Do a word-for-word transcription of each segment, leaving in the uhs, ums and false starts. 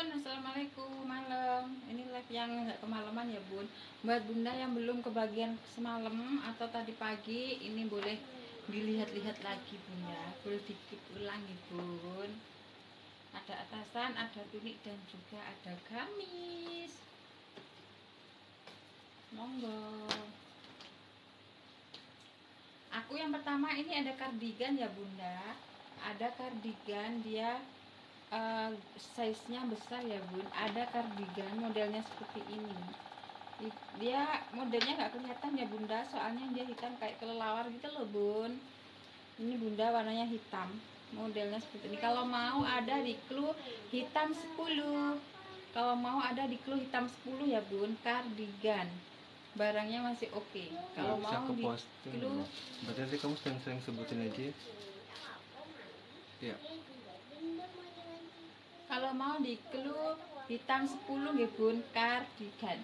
Bun, assalamualaikum malam. Ini live yang nggak kemalaman ya Bun. Buat bunda yang belum kebagian semalam atau tadi pagi, ini boleh dilihat-lihat lagi bunda. Boleh dikit ulang ya Bun. Ada atasan, ada tunik dan juga ada gamis. Monggo. Aku yang pertama ini ada kardigan ya bunda. Ada kardigan, dia Uh, size-nya besar ya bun. Ada kardigan modelnya seperti ini. Dia modelnya nggak kelihatan ya bunda, soalnya dia hitam kayak kelelawar gitu loh bun. Ini bunda warnanya hitam, modelnya seperti ini. Kalau mau ada di clue hitam sepuluh. Kalau mau ada di clue hitam sepuluh ya bun. Kardigan barangnya masih oke. Okay. Kalau mau di clue, berarti kamu sering-sering sebutin aja ya. Kalau mau di clue hitam sepuluh ya bun, kardigan.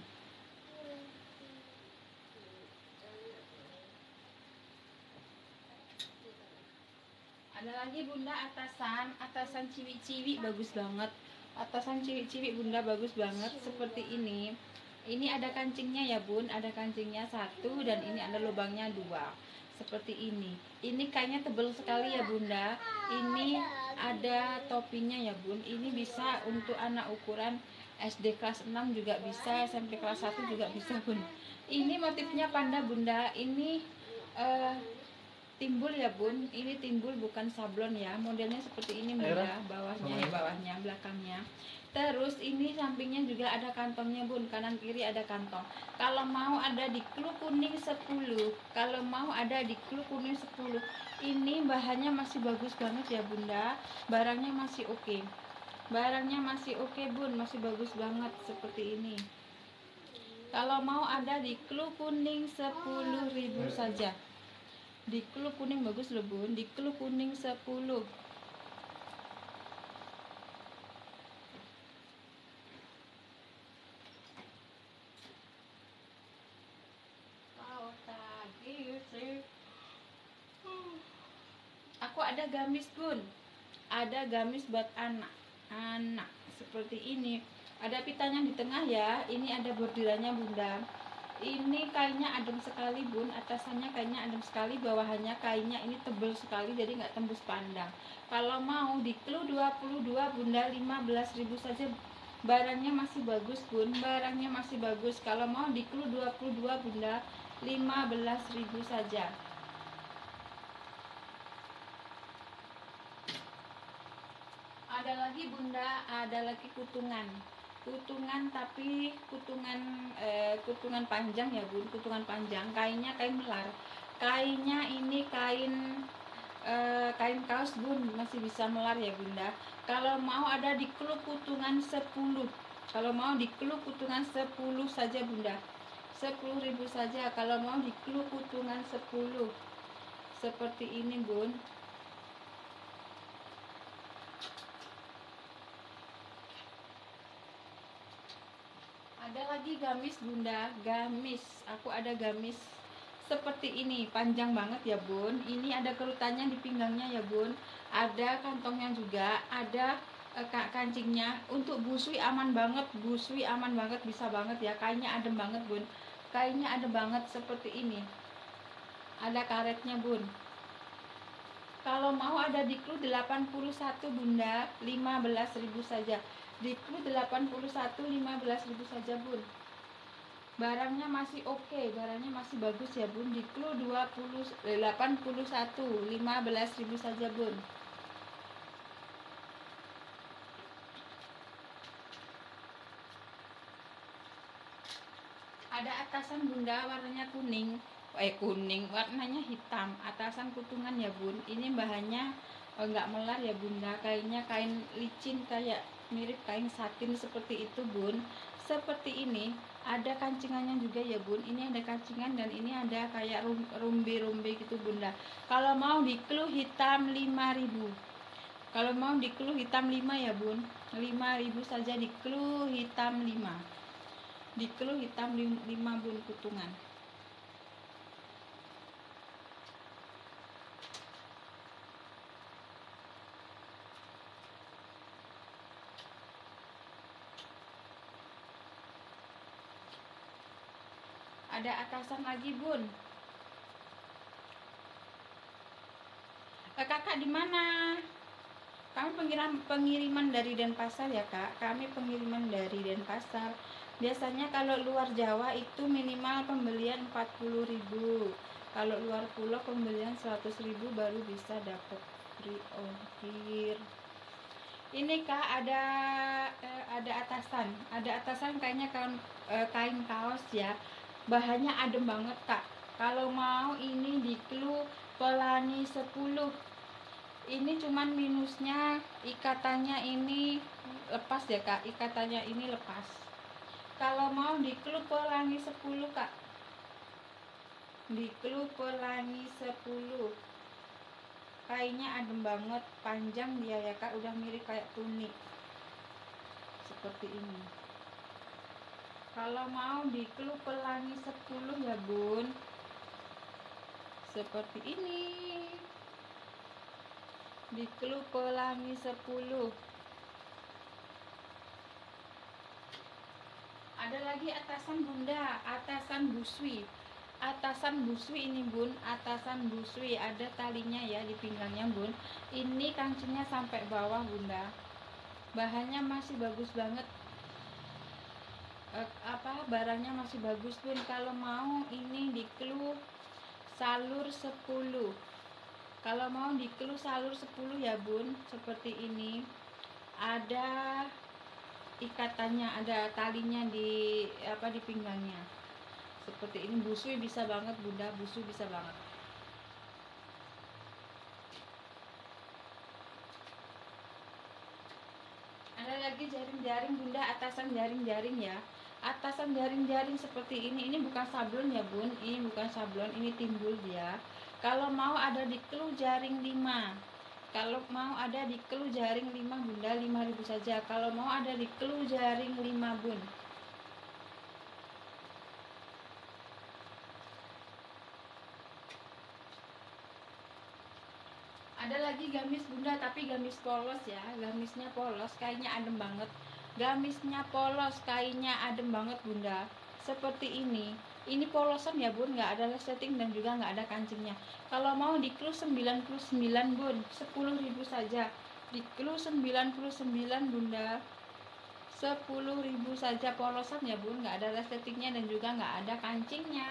Ada lagi bunda atasan, atasan ciwi-ciwi bagus banget. Atasan ciwi-ciwi bunda bagus banget seperti ini. Ini ada kancingnya ya bun, ada kancingnya satu dan ini ada lubangnya dua. Seperti ini. Ini kayaknya tebal sekali ya bunda. Ini ada topinya ya bun. Ini bisa untuk anak ukuran S D kelas enam juga bisa, S M P kelas satu juga bisa bun. Ini motifnya panda bunda. Ini uh, timbul ya bun, ini timbul bukan sablon ya, modelnya seperti ini bunda, bawahnya ya bawahnya, belakangnya. Terus ini sampingnya juga ada kantongnya bun, kanan kiri ada kantong. Kalau mau ada di clue kuning sepuluh, kalau mau ada di clue kuning sepuluh. Ini bahannya masih bagus banget ya bunda, barangnya masih oke, okay. Barangnya masih oke okay, bun, masih bagus banget seperti ini. Kalau mau ada di clue kuning sepuluh ribu saja. Di clue kuning bagus loh bun, di clue kuning sepuluh. Aku ada gamis bun, ada gamis buat anak anak seperti ini. Ada pitanya di tengah ya, ini ada bordirannya bunda. Ini kainnya adem sekali bun, atasannya kainnya adem sekali, bawahannya kainnya ini tebal sekali jadi nggak tembus pandang. Kalau mau di clue dua puluh dua bunda, lima belas ribu saja. Barangnya masih bagus bun, barangnya masih bagus. Kalau mau di clue dua puluh dua bunda, lima belas ribu saja. Ada lagi bunda, ada lagi kutungan. Kutungan tapi kutungan eh, kutungan panjang ya bun, kutungan panjang, kainnya kain melar, kainnya ini kain eh, kain kaos bun, masih bisa melar ya bunda. Kalau mau ada di clue kutungan sepuluh, kalau mau di clue kutungan sepuluh saja bunda, sepuluh ribu saja. Kalau mau di clue kutungan sepuluh seperti ini bun. Ada lagi gamis bunda, gamis. Aku ada gamis seperti ini, panjang banget ya bun. Ini ada kerutannya di pinggangnya ya bun. Ada kantongnya juga, ada eh, kancingnya. Untuk busui aman banget, busui aman banget, bisa banget ya. Kainnya adem banget bun, kainnya adem banget seperti ini. Ada karetnya bun. Kalau mau ada di clue delapan puluh satu bunda, lima belas ribu saja. Di clue delapan puluh satu, lima belas ribu saja bun. Barangnya masih oke, okay. Barangnya masih bagus ya bun. Di clue delapan puluh satu, lima belas ribu saja bun. Ada atasan bunda warnanya kuning, eh kuning, warnanya hitam. Atasan kutungan ya bun. Ini bahannya enggak eh, melar ya bunda. Kainnya kain licin, kayak mirip kain satin seperti itu bun. Seperti ini. Ada kancingannya juga ya bun. Ini ada kancingan dan ini ada kayak rumbi-rumbi gitu bunda. Kalau mau di clue hitam lima ribu. Kalau mau di clue hitam lima ya bun, lima ribu saja di clue hitam lima. Di clue hitam lima bun kutungan. Ada atasan lagi bun. Eh, kakak di mana? Kami pengiriman pengiriman dari Denpasar ya kak. Kami pengiriman dari Denpasar. Biasanya kalau luar Jawa itu minimal pembelian empat puluh ribu. Kalau luar pulau pembelian seratus ribu baru bisa dapat free ongkir. Ini kak ada eh, ada atasan, ada atasan kayaknya kain, eh, kain kaos ya. Bahannya adem banget kak. Kalau mau ini di Clue Pelangi sepuluh. Ini cuman minusnya ikatannya ini lepas ya kak, ikatannya ini lepas. Kalau mau di Clue Pelangi sepuluh kak, di Clue Pelangi sepuluh, kainnya adem banget, panjang dia ya kak, udah mirip kayak tunik seperti ini. Kalau mau di Clue Pelangi sepuluh ya bun, seperti ini. Di Clue Pelangi sepuluh. Ada lagi atasan bunda, atasan busui. Atasan busui ini bun, atasan busui, ada talinya ya di pinggangnya bun. Ini kancingnya sampai bawah bunda. Bahannya masih bagus banget. Eh, apa barangnya masih bagus bun. Kalau mau ini di Clue Salur sepuluh. Kalau mau di Clue Salur sepuluh ya bun, seperti ini. Ada ikatannya, ada talinya di apa di pinggangnya. Seperti ini, busui bisa banget bunda, busui bisa banget. Ada lagi jaring-jaring bunda, atasan jaring-jaring ya. Atasan jaring-jaring seperti ini, ini bukan sablon ya bun, ini bukan sablon, ini timbul dia. Kalau mau ada di Clue jaring lima. Kalau mau ada di Clue jaring lima bunda, lima ribu saja. Kalau mau ada di Clue jaring lima bun. Ada lagi gamis bunda, tapi gamis polos ya. Gamisnya polos, kainnya adem banget. Gamisnya polos, kainnya adem banget bunda. Seperti ini. Ini polosan ya bun, nggak ada resleting dan juga nggak ada kancingnya. Kalau mau di Clue sembilan puluh sembilan bun, sepuluh ribu saja. Di Clue sembilan puluh sembilan bunda, sepuluh ribu saja. Polosan ya bun, nggak ada resletingnya dan juga nggak ada kancingnya.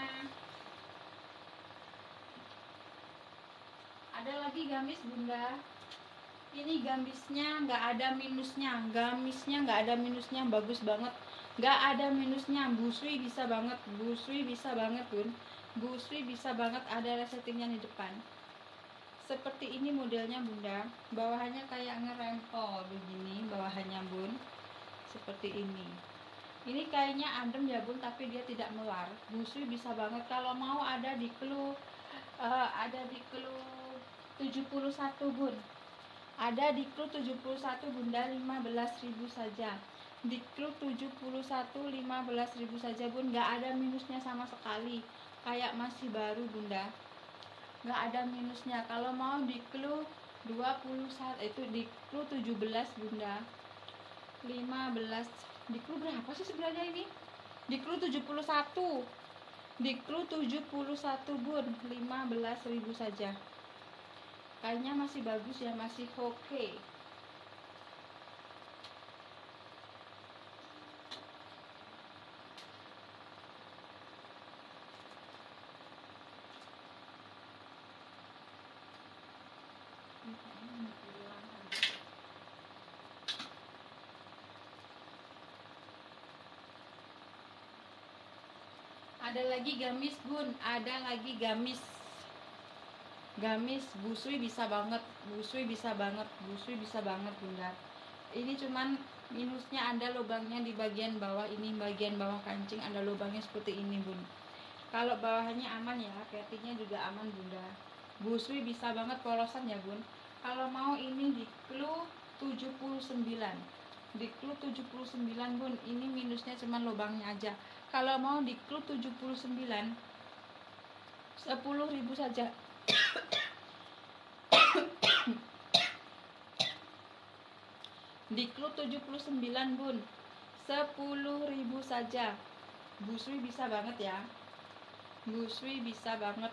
Ada lagi gamis bunda. Ini gamisnya nggak ada minusnya, gamisnya nggak ada minusnya, bagus banget, nggak ada minusnya. Busui bisa banget, busui bisa banget bun, busui bisa banget, ada resletingnya di depan. Seperti ini modelnya bunda, bawahannya kayak ngerempel begini bawahannya bun, seperti ini. Ini kayaknya adem ya bun, tapi dia tidak melar. Busui bisa banget. Kalau mau ada di Clue uh, ada di Clue tujuh puluh satu bun. Ada di Clue tujuh puluh satu bunda, lima belas ribu saja. Di Clue tujuh puluh satu lima belas ribu saja bun, nggak ada minusnya sama sekali. Kayak masih baru bunda. Nggak ada minusnya. Kalau mau di Clue dua puluh satu, itu di Clue tujuh belas bunda. lima belas. Di Clue berapa sih sebenarnya ini? Di Clue tujuh puluh satu. Di Clue tujuh puluh satu bun, lima belas ribu saja. Kayaknya masih bagus ya, masih oke. Okay. Ada lagi gamis bun, ada lagi gamis. Gamis busui bisa banget, busui bisa banget, busui bisa banget bunda. Ini cuman minusnya ada lubangnya di bagian bawah ini, bagian bawah kancing ada lubangnya seperti ini bun. Kalau bawahnya aman ya, petinya juga aman bunda. Busui bisa banget, polosan ya bun. Kalau mau ini di Clue tujuh puluh sembilan. Di Clue tujuh puluh sembilan bun, ini minusnya cuman lubangnya aja. Kalau mau di Clue tujuh puluh sembilan, sepuluh ribu saja. Di Clue tujuh puluh sembilan bun, sepuluh ribu saja. Busui bisa banget ya. busui bisa banget.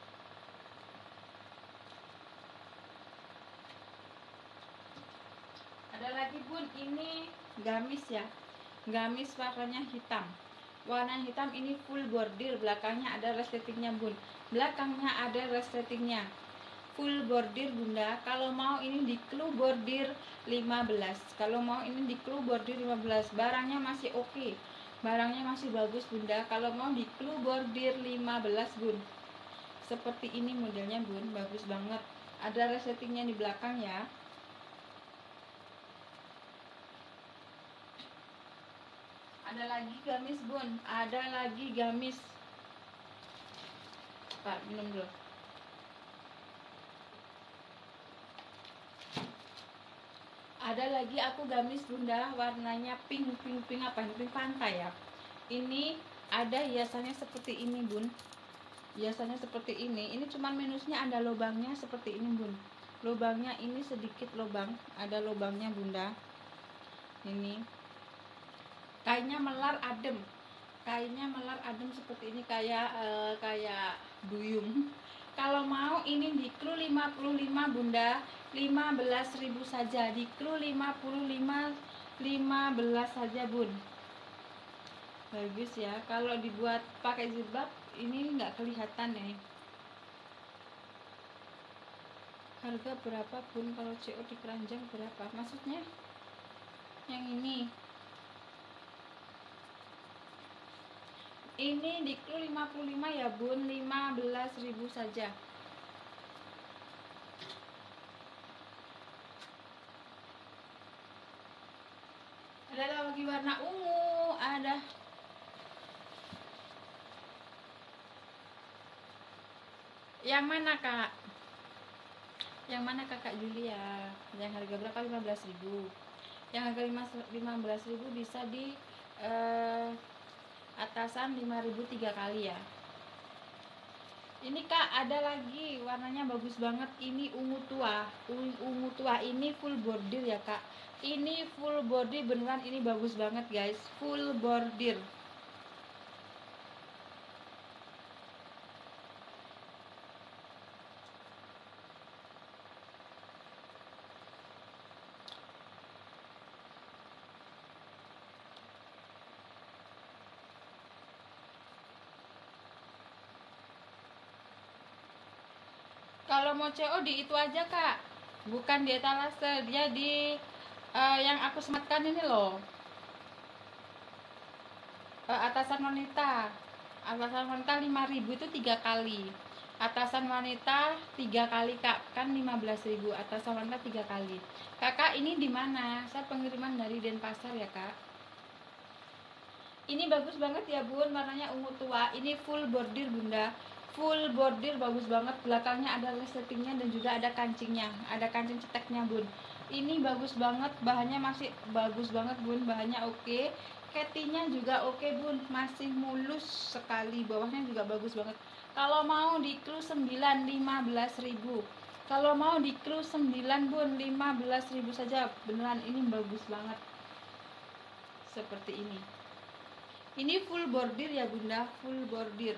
Ada lagi bun, ini gamis ya, gamis warnanya hitam. Warna hitam ini full bordir, belakangnya ada resletingnya bun, belakangnya ada resletingnya, full bordir bunda. Kalau mau ini di clue bordir lima belas, kalau mau ini di clue bordir lima belas, barangnya masih oke, okay. Barangnya masih bagus bunda. Kalau mau di clue bordir lima belas bun, seperti ini modelnya bun, bagus banget. Ada resletingnya di belakang ya. Ada lagi gamis bun, ada lagi gamis. Pak, minum dulu. Ada lagi aku gamis bunda, warnanya pink, pink, pink apa ini? Pink pantai ya. Ini ada hiasannya seperti ini bun, hiasannya seperti ini. Ini cuman minusnya ada lubangnya seperti ini bun. Lubangnya ini sedikit lubang, ada lubangnya bunda. Ini kainnya melar adem, kainnya melar adem seperti ini, kayak uh, kayak duyung. Kalau mau ini di clue lima puluh lima bunda, lima belas ribu saja. Di clue lima puluh lima, lima belas saja bun. Bagus ya, kalau dibuat pakai jilbab ini nggak kelihatan ya. Harga berapa bun? Kalau C O di keranjang berapa? Maksudnya yang ini. Ini di clue lima puluh lima ya bun, lima belas ribu saja. Ada lagi warna ungu, ada yang mana kak? Yang mana kakak Julia? Yang harga berapa? lima belas ribu. Yang harga lima belas ribu bisa di eh, atasan lima ribu tiga kali ya. Ini kak ada lagi warnanya bagus banget, ini ungu tua. Ungu tua ini full bordir ya kak. Ini full bordir beneran, ini bagus banget guys, full bordir. Kalau mau C O di itu aja kak, bukan di etalase, dia di uh, yang aku sematkan ini loh, uh, atasan wanita. Atasan wanita lima ribu itu tiga kali, atasan wanita tiga kali kak, kan lima belas ribu, atasan wanita tiga kali. Kakak ini di mana? Saya pengiriman dari Denpasar ya kak. Ini bagus banget ya bun, warnanya ungu tua, ini full bordir bunda, full bordir bagus banget. Belakangnya ada resletingnya dan juga ada kancingnya, ada kancing ceteknya bun. Ini bagus banget, bahannya masih bagus banget bun, bahannya oke okay. Ketinya juga oke okay, bun, masih mulus sekali, bawahnya juga bagus banget. Kalau mau di clue sembilan, lima belas ribu. Kalau mau di clue sembilan bun, lima belas ribu saja. Beneran ini bagus banget, seperti ini. Ini full bordir ya bunda, full bordir.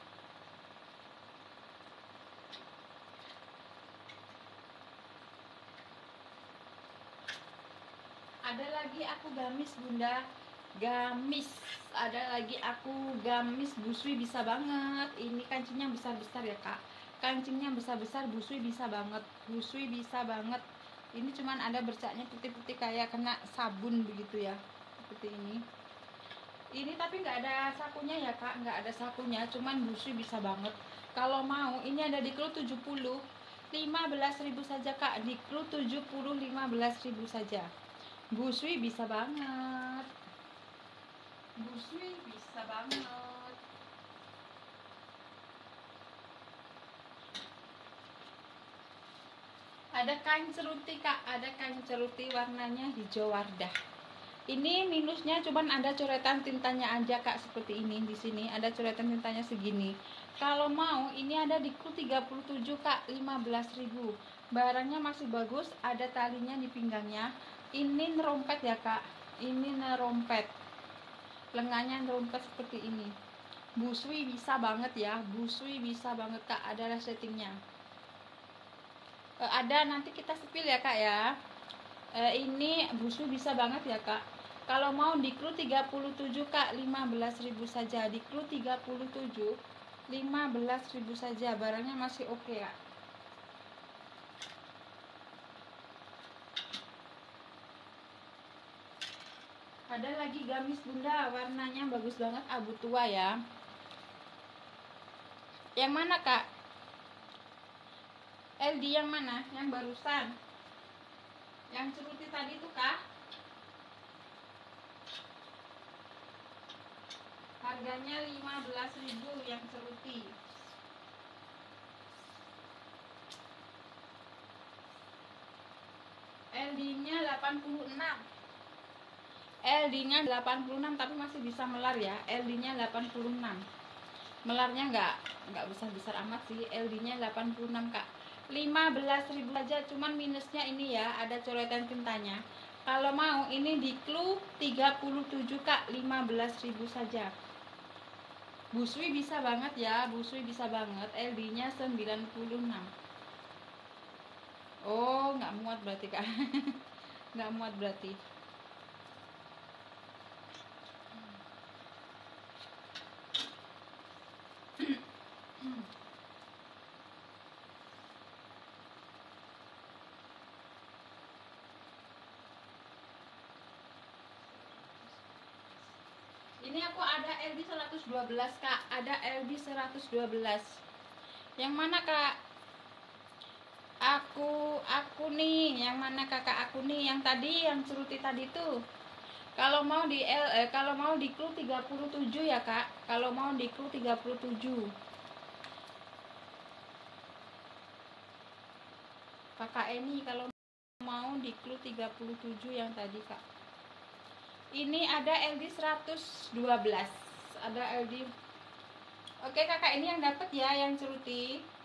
Ada lagi aku gamis bunda, gamis. Ada lagi aku gamis busui bisa banget. Ini kancingnya besar-besar ya kak, kancingnya besar-besar, busui bisa banget, busui bisa banget. Ini cuman ada bercaknya putih-putih kayak kena sabun begitu ya, seperti ini. Ini tapi nggak ada sakunya ya kak, nggak ada sakunya, cuman busui bisa banget. Kalau mau ini ada di clue tujuh puluh, lima belas ribu saja kak. Di clue tujuh puluh, lima belas ribu saja. Busui bisa banget, busui bisa banget. Ada kain ceruti kak, ada kain ceruti warnanya hijau wardah. Ini minusnya cuman ada coretan tintanya aja kak, seperti ini. Di sini ada coretan tintanya segini. Kalau mau ini ada di clue tiga puluh tujuh kak, lima belas ribu. Barangnya masih bagus, ada talinya di pinggangnya. Ini nerompet ya kak, ini nerompet, lengannya nerompet seperti ini. Busui bisa banget ya, busui bisa banget kak, ada resletingnya. E, ada, nanti kita sepil ya kak ya. E, ini busui bisa banget ya kak. Kalau mau di clue tiga puluh tujuh kak, lima belas ribu saja. Di clue tiga puluh tujuh, lima belas ribu saja. Barangnya masih oke okay, kak. Ada lagi gamis bunda, warnanya bagus banget, abu tua ya. Yang mana kak? L D yang mana? Yang barusan? Yang ceruti tadi tuh kak? Harganya lima belas ribu yang ceruti. L D-nya delapan puluh enam. L D-nya delapan puluh enam tapi masih bisa melar ya. L D-nya delapan puluh enam. Melarnya nggak nggak besar-besar amat sih. L D-nya delapan puluh enam kak. lima belas ribu aja, cuman minusnya ini ya, ada coretan tintanya. Kalau mau ini di clue tiga puluh tujuh kak, lima belas ribu saja. Busui bisa banget ya, busui bisa banget. L D-nya sembilan puluh enam. Oh, nggak muat berarti kak. Nggak muat berarti. Ini aku ada L D seratus dua belas kak, ada L D seratus dua belas. Yang mana kak? Aku, aku nih, yang mana kakak aku nih, yang tadi, yang ceruti tadi tuh. Kalau mau di L, eh, kalau mau di clue tiga puluh tujuh ya kak. Kalau mau di clue tiga puluh tujuh. Kakak ini kalau mau di clue tiga puluh tujuh yang tadi kak. Ini ada L D seratus dua belas. Ada L D. Oke kakak, ini yang dapat ya, yang ceruti.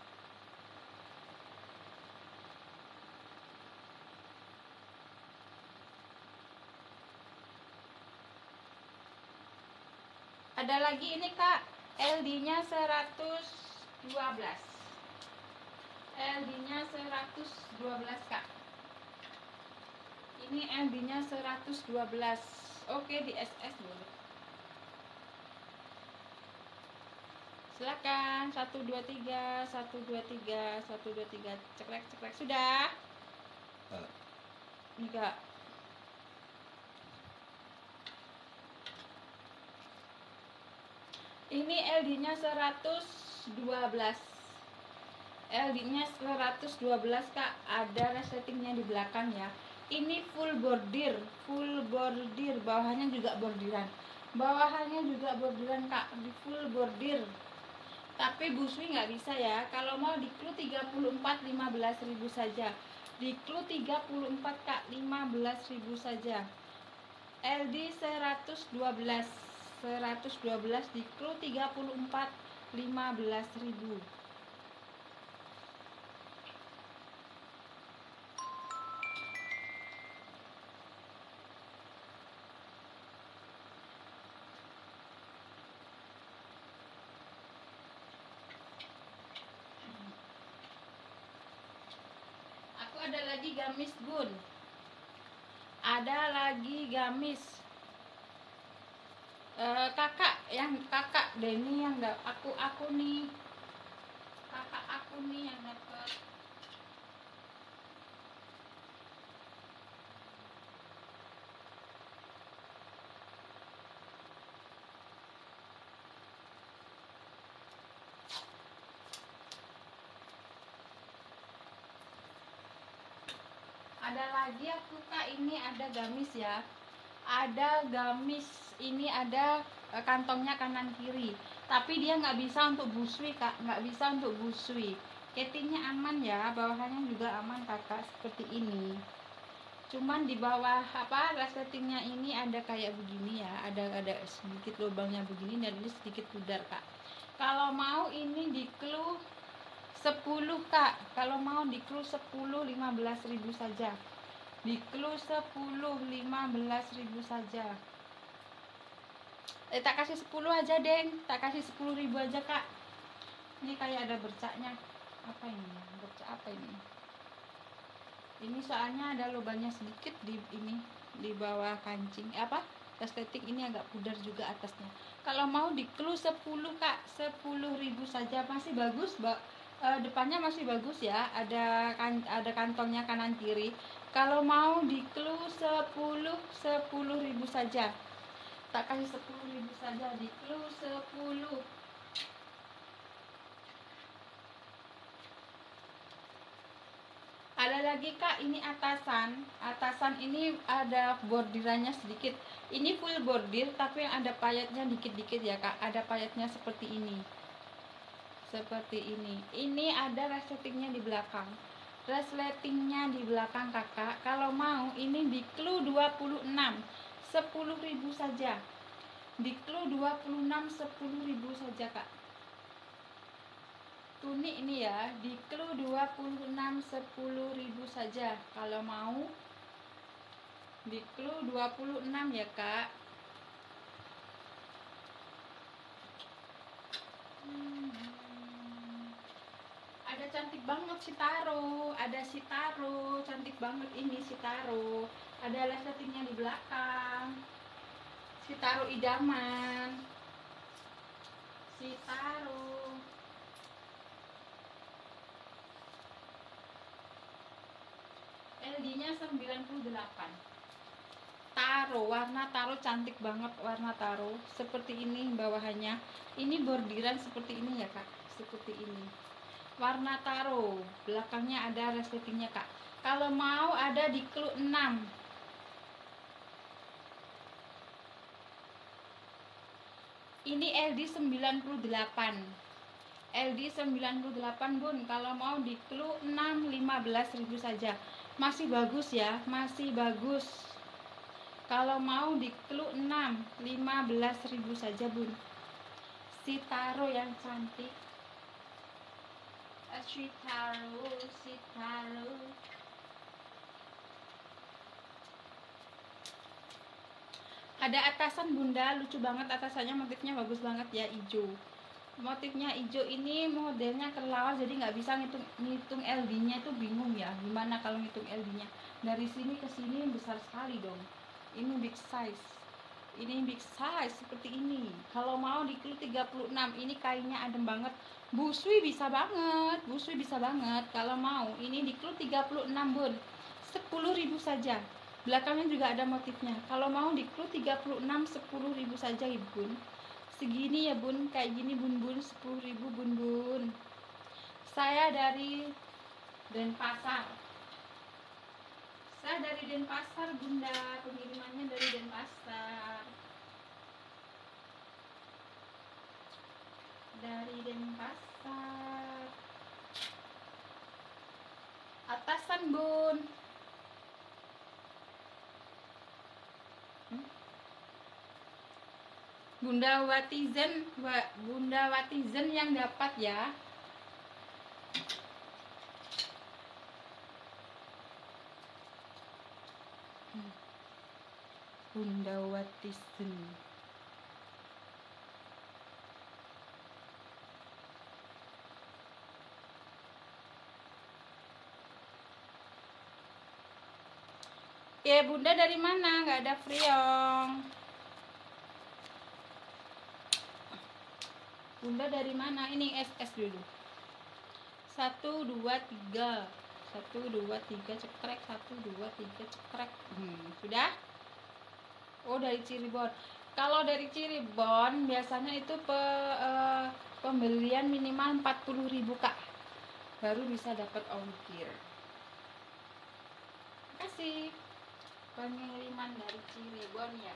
Ada lagi ini kak, L D-nya seratus dua belas. L D-nya seratus dua belas kak. Ini L D-nya seratus dua belas. Oke, di S S boleh. Silakan, satu dua tiga, satu dua tiga, satu dua tiga. Ceklek ceklek sudah. Ini kak. Ini L D-nya seratus dua belas. L D-nya seratus dua belas kak. Ada resletingnya di belakang ya. Ini full bordir, full bordir, bawahannya juga bordiran. Bawahannya juga bordiran kak, di full bordir. Tapi busui nggak bisa ya. Kalau mau di clue tiga puluh empat, lima belas ribu saja. Di clue tiga puluh empat kak, lima belas ribu saja. L D seratus dua belas. seratus dua belas di clue tiga puluh empat, lima belas ribu. Aku ada lagi gamis bun. Ada lagi gamis. Uh, kakak yang kakak Denny yang da- aku aku nih kakak aku nih yang dapat. Ada lagi aku kak, ini ada gamis ya, ada gamis ini ada eh, kantongnya kanan kiri, tapi dia nggak bisa untuk busui kak, nggak bisa untuk busui. Ketingnya aman ya, bawahannya juga aman kakak, seperti ini. Cuman di bawah apa resletingnya ini ada kayak begini ya, ada ada sedikit lubangnya begini dan ini sedikit pudar kak. Kalau mau ini di clue sepuluh kak, kalau mau di clue sepuluh, lima belas ribu saja. Di clue sepuluh, lima belas ribu saja. Eh, tak kasih sepuluh aja, Deng. Tak kasih sepuluh ribu aja, Kak. Ini kayak ada bercaknya. Apa ini? Bercak apa ini? Ini soalnya ada lubangnya sedikit di ini di bawah kancing. Eh, apa? Estetik ini agak pudar juga atasnya. Kalau mau di clue sepuluh, Kak. sepuluh ribu saja masih bagus, Mbak. Eh, depannya masih bagus ya. Ada kan ada kantongnya kanan kiri. Kalau mau di clue sepuluh, sepuluh ribu saja. Tak kasih sepuluh ribu saja di clue sepuluh. Ada lagi, Kak, ini atasan. Atasan ini ada bordirannya sedikit. Ini full bordir tapi yang ada payetnya dikit-dikit ya, Kak. Ada payetnya seperti ini. Seperti ini. Ini ada resletingnya di belakang. Resletingnya di belakang, Kakak. Kalau mau ini di clue dua puluh enam. sepuluh ribu saja. Di clue dua puluh enam, sepuluh ribu saja, Kak. Tunik ini ya, di clue dua puluh enam, sepuluh ribu saja. Kalau mau di clue dua puluh enam ya, Kak. Hmm. Ada cantik banget si Taro, ada si Taro, cantik banget ini si Taro. Ada resletingnya di belakang. Si Taro idaman. Si Taro. L D-nya sembilan puluh delapan. Taro, warna taro cantik banget, warna taro seperti ini bawahannya. Ini bordiran seperti ini ya, Kak. Seperti ini. Warna taro, belakangnya ada resletingnya, Kak. Kalau mau ada di clue enam. Ini L D sembilan puluh delapan. L D sembilan puluh delapan, Bun. Kalau mau di clue enam, lima belas ribu saja. Masih bagus ya, masih bagus. Kalau mau di clue enam, lima belas ribu saja, Bun. Si Taro yang cantik. Si Taro, si Taro. Ada atasan, Bunda, lucu banget atasannya, motifnya bagus banget ya, hijau. Motifnya hijau ini modelnya kelawar, jadi nggak bisa ngitung ngitung L D-nya itu bingung ya. Gimana kalau ngitung L D-nya? Dari sini ke sini besar sekali dong. Ini big size. Ini big size seperti ini. Kalau mau di clue tiga puluh enam, ini kainnya adem banget. Busui bisa banget, busui bisa banget. Kalau mau ini di clue tiga puluh enam, Bun. sepuluh ribu saja. Belakangnya juga ada motifnya. Kalau mau di clue tiga puluh enam, sepuluh ribu saja, Ibu Bun. Segini ya, Bun, kayak gini, Bun Bun, sepuluh ribu, Bun Bun. Saya dari Denpasar. Saya dari Denpasar, Bunda. Pengirimannya dari Denpasar. Dari Denpasar. Atasan, Bun. Hmm? Bunda Watizen, Bunda Watizen yang dapat ya. Bunda Watizen. Ya, Bunda dari mana? Nggak ada Friong. Bunda dari mana? Ini S S dulu. Satu, dua, tiga. Satu, dua, tiga, cekrek. Satu, dua, tiga, cekrek. Hmm, sudah? Oh, dari Cirebon. Kalau dari Cirebon, biasanya itu pe, eh, pembelian minimal empat puluh ribu, Kak. Baru bisa dapat ongkir. Terima kasih. Pengiriman dari Cirebon ya.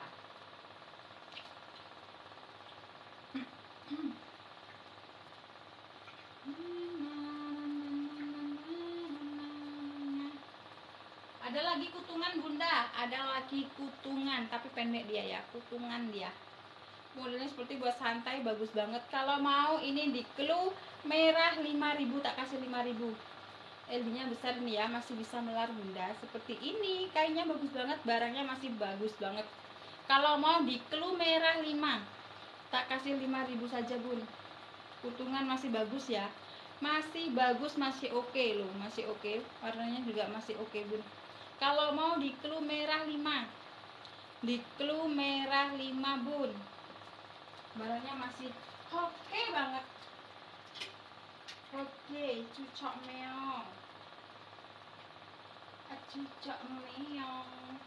Ada lagi kutungan, Bunda. Ada lagi kutungan, tapi pendek dia ya. Kutungan dia. Modelnya seperti buat santai, bagus banget. Kalau mau ini di clue merah lima ribu, tak kasih lima ribu. L D-nya besar nih ya, masih bisa melar, Bunda. Seperti ini, kainnya bagus banget, barangnya masih bagus banget. Kalau mau di clue merah lima. Tak kasih lima ribu saja bun. Putungan masih bagus ya. Masih bagus, masih oke okay loh. Masih oke okay. Warnanya juga masih oke okay, bun. Kalau mau di clue merah lima. Di clue merah lima bun. Barangnya masih oke okay banget. Oke, okay, cucok meong. Cucok meong.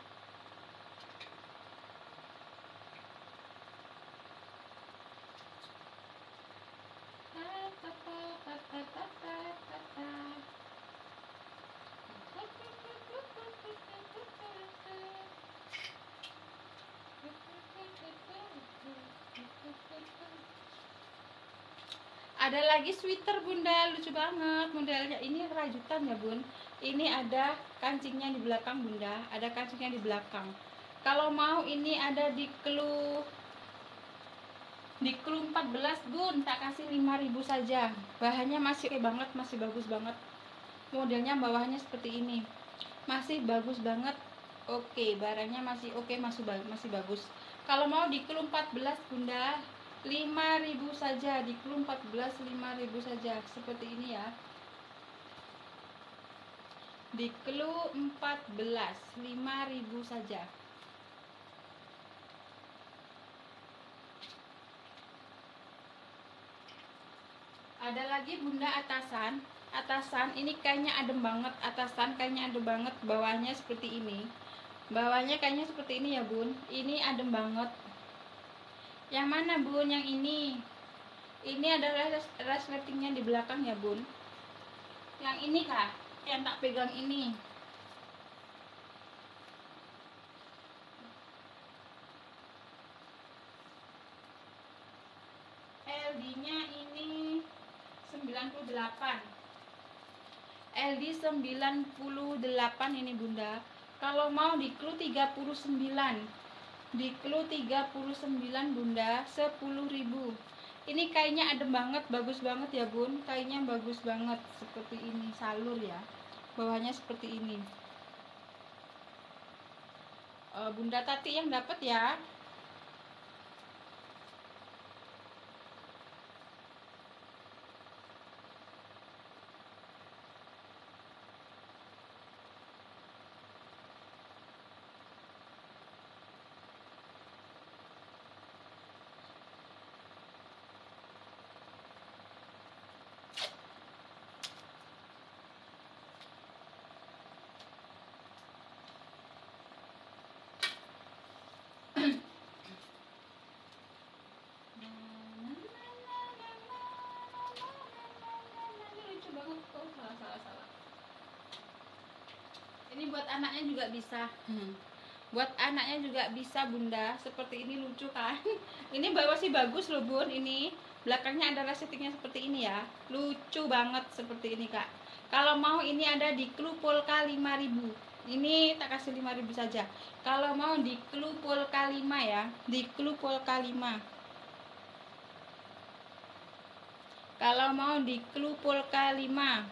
Ada lagi sweater bunda, lucu banget modelnya. Ini rajutan ya bun. Ini ada kancingnya di belakang bunda, ada kancingnya di belakang. Kalau mau ini ada di clue di clue empat belas bun, tak kasih lima ribu saja. Bahannya masih oke banget, masih bagus banget. Modelnya bawahnya seperti ini, masih bagus banget. Oke, barangnya masih oke, masih masih bagus. Kalau mau di clue empat belas bunda, lima ribu saja. Di clue empat belas lima ribu saja, seperti ini ya. Di clue empat belas lima ribu saja. Ada lagi bunda atasan. Atasan ini kayaknya adem banget. Atasan kayaknya adem banget. Bawahnya seperti ini. Bawahnya kayaknya seperti ini ya bun. Ini adem banget. Yang mana bun? Yang ini. Ini adalah resletingnya di belakang ya bun. Yang ini kah? Yang tak pegang ini. L D-nya ini sembilan puluh delapan. L D sembilan puluh delapan ini bunda. Kalau mau di clue tiga puluh sembilan. Di clue tiga puluh sembilan bunda, sepuluh ribu. Ini kayaknya adem banget, bagus banget ya bun. Kayaknya bagus banget, seperti ini, salur ya. Bawahnya seperti ini. e, Bunda Tati yang dapat ya. Ini buat anaknya juga bisa. Hmm. Buat anaknya juga bisa bunda. Seperti ini lucu kan. Ini bawah sih bagus loh bun. Ini belakangnya ada resletingnya seperti ini ya. Lucu banget seperti ini kak. Kalau mau ini ada di clue polka lima ribu. Ini tak kasih lima ribu saja. Kalau mau di clue polka lima ya. Di clue polka lima. Kalau mau di clue polka lima.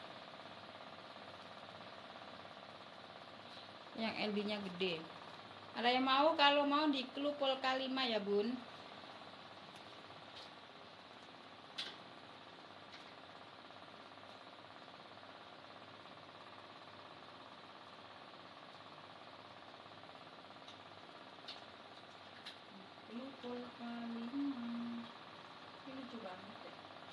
Yang L D-nya gede. Ada yang mau? Kalau mau di clue polka lima ya bun. Clue polka lima. Ini lucu banget deh.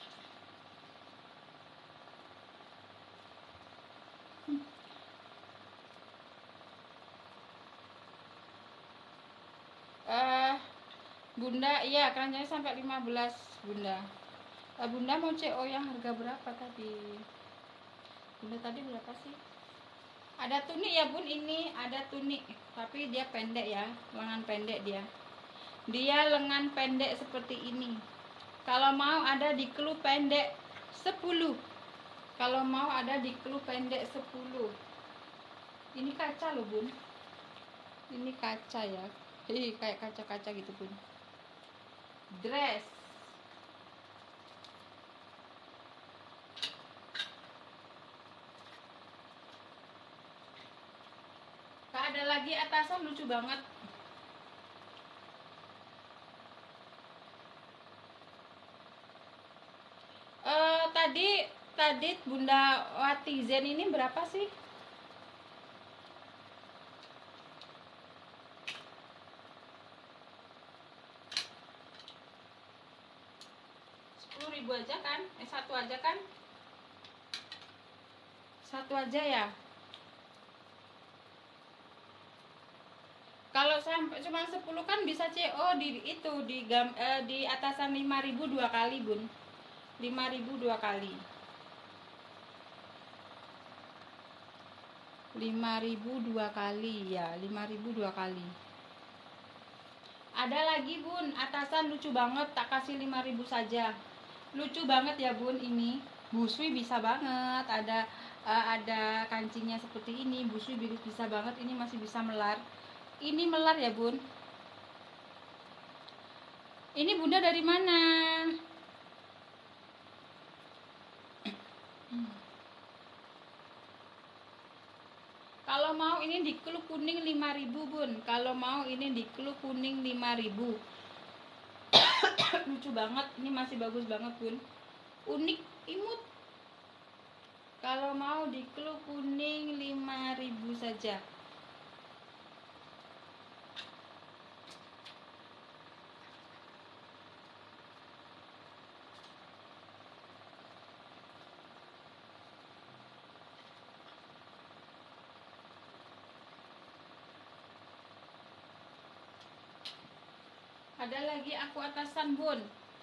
Uh, bunda, iya keranjangnya sampai lima belas bunda. uh, Bunda mau C O yang harga berapa tadi? Bunda tadi berapa sih? Ada tunik ya bun, ini ada tunik. Tapi dia pendek ya, lengan pendek dia. Dia lengan pendek seperti ini. Kalau mau ada di clue pendek sepuluh. Kalau mau ada di clue pendek sepuluh. Ini kaca loh bun. Ini kaca ya. Hei, kayak kaca-kaca gitu pun. Dress. Kak, ada lagi atasan lucu banget. tadi tadi Bunda Wati Zen ini berapa sih? sepuluh ribu aja kan? Eh satu aja kan? Satu aja ya. Kalau sampai cuma sepuluh kan bisa C O di itu di gam, eh, di atasan lima ribu dua kali, Bun. lima ribu dua kali. lima ribu dua kali ya, lima ribu dua kali. Ada lagi, Bun, atasan lucu banget, tak kasih lima ribu saja. Lucu banget ya, Bun, ini. Busui bisa banget, ada eh, ada kancingnya seperti ini. Busui bisa banget, ini masih bisa melar. Ini melar ya, Bun. Ini Bunda dari mana? Kalau mau ini di clue kuning lima ribu, Bun. Kalau mau ini di clue kuning lima ribu. Lucu banget, ini masih bagus banget, Bun. Unik, imut. Kalau mau di clue kuning lima ribu saja. Ada lagi aku atasan, Bun.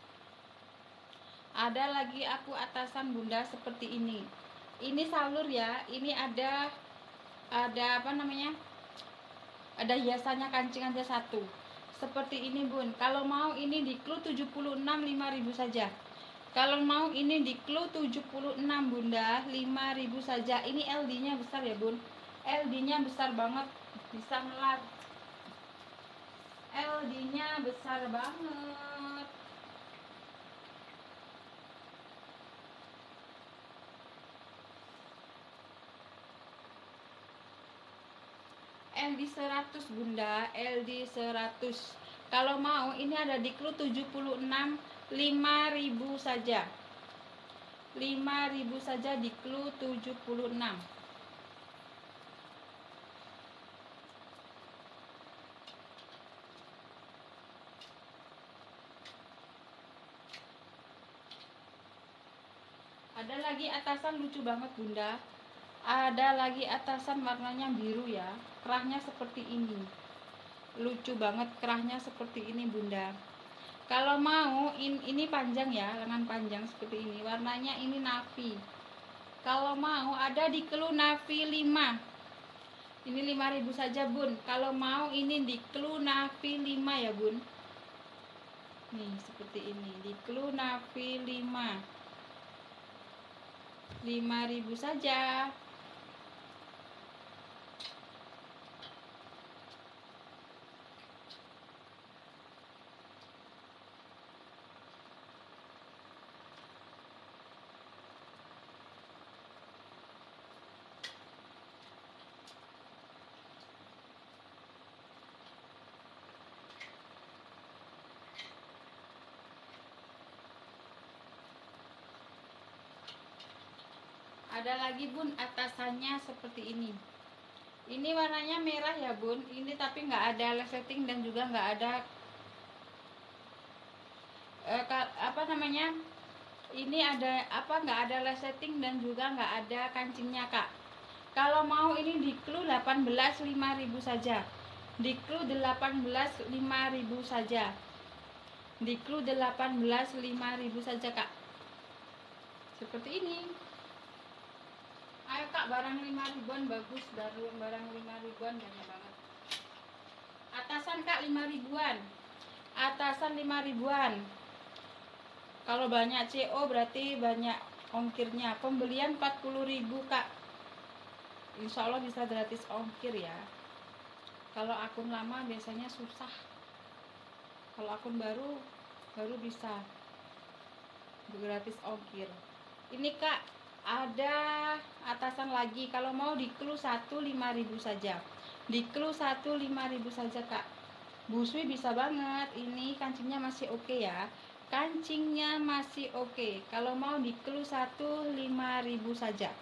Ada lagi aku atasan, Bunda, seperti ini. Ini salur ya. Ini ada ada apa namanya? Ada hiasannya kancing aja satu. Seperti ini, Bun. Kalau mau ini di clue tujuh puluh enam lima ribu saja. Kalau mau ini di clue tujuh puluh enam, Bunda, lima ribu saja. Ini L D-nya besar ya, Bun. L D-nya besar banget. Bisa melar. L D-nya besar banget. L D seratus, Bunda, L D seratus. Kalau mau ini ada di clue tujuh puluh enam lima ribu saja. lima ribu saja di clue tujuh puluh enam. Ada lagi atasan lucu banget, Bunda. Ada lagi atasan warnanya biru ya. Kerahnya seperti ini. Lucu banget, kerahnya seperti ini, Bunda. Kalau mau in, ini panjang ya, lengan panjang seperti ini. Warnanya ini navy. Kalau mau ada di clue navy lima. Ini lima ribu saja, Bun. Kalau mau ini di clue navy lima ya, Bun. Nih, seperti ini. Di clue navy lima. lima ribu saja. Ada lagi, Bun, atasannya seperti ini. Ini warnanya merah ya, Bun. Ini tapi nggak ada setting dan juga nggak ada eh, apa namanya? Ini ada apa? Nggak ada setting dan juga nggak ada kancingnya, Kak. Kalau mau ini di clue delapan belas lima ribu saja. Di clue delapan belas lima ribu saja. Di clue delapan belas lima ribu saja, Kak. Seperti ini. Ayo, Kak, barang lima ribuan bagus, baru barang lima ribuan banyak banget. Atasan, Kak, lima ribuan. Atasan lima ribuan. Kalau banyak C O berarti banyak ongkirnya. Pembelian empat puluh ribu, Kak. Insya Allah bisa gratis ongkir ya. Kalau akun lama biasanya susah. Kalau akun baru baru bisa gratis ongkir. Ini, Kak, ada atasan lagi. Kalau mau di clue satu lima ribu saja. Di clue satu lima ribu saja, Kak. Busui bisa banget. Ini kancingnya masih oke ya. Kancingnya masih oke. Kalau mau di clue satu lima ribu saja.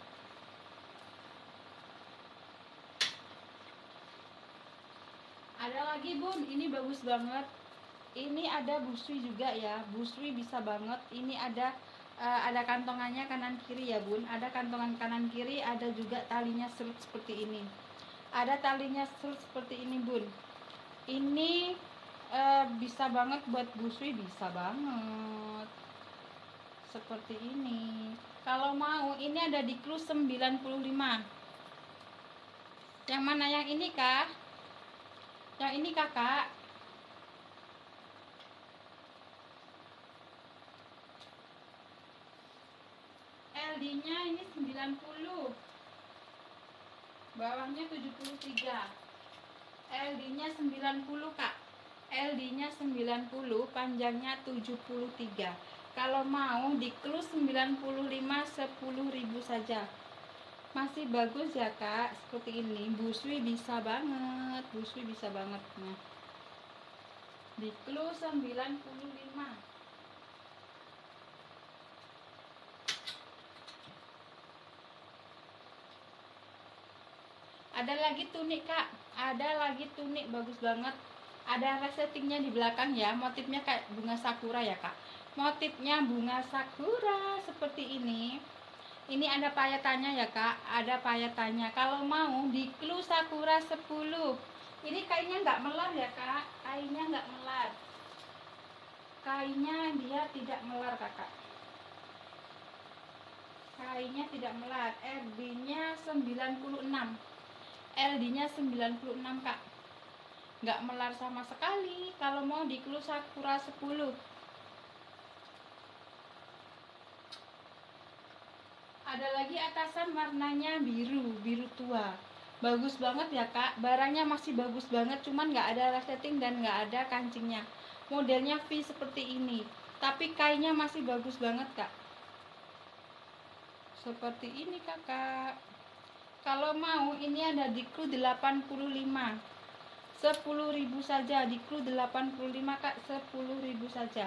Ada lagi bun, ini bagus banget. Ini ada busui juga ya. Busui bisa banget. Ini ada uh, ada kantongannya kanan kiri ya bun. Ada kantongan kanan kiri, ada juga talinya serut seperti ini. Ada talinya serut seperti ini bun. Ini uh, bisa banget buat busui, bisa banget. Seperti ini. Kalau mau, ini ada di clue sembilan puluh lima. Yang mana yang ini kah? Yang ini kakak. L D-nya ini sembilan puluh. Bawahnya tujuh puluh tiga. L D-nya sembilan puluh kak. L D-nya sembilan puluh, panjangnya tujuh puluh tiga. Kalau mau di clue sembilan puluh lima, sepuluh ribu saja. Masih bagus ya kak, seperti ini. Busui bisa banget, busui bisa banget. Nah, di clue sembilan puluh lima. Ada lagi tunik kak, ada lagi tunik bagus banget. Ada resletingnya di belakang ya, motifnya kayak bunga sakura ya kak. Motifnya bunga sakura seperti ini. Ini ada payetannya ya kak, ada payetannya. Kalau mau di clue sakura sepuluh. Ini kainnya nggak melar ya kak, kainnya nggak melar. Kainnya dia tidak melar kakak. Kainnya tidak melar. L D-nya sembilan puluh enam. L D-nya sembilan puluh enam kak. Nggak melar sama sekali. Kalau mau di clue sakura sepuluh. Ada lagi atasan warnanya biru, biru tua. Bagus banget ya kak. Barangnya masih bagus banget, cuman nggak ada resleting dan nggak ada kancingnya. Modelnya V seperti ini, tapi kainnya masih bagus banget kak. Seperti ini kakak. Kalau mau ini ada di clue delapan puluh lima. sepuluh ribu saja. Di clue delapan puluh lima kak, sepuluh ribu saja.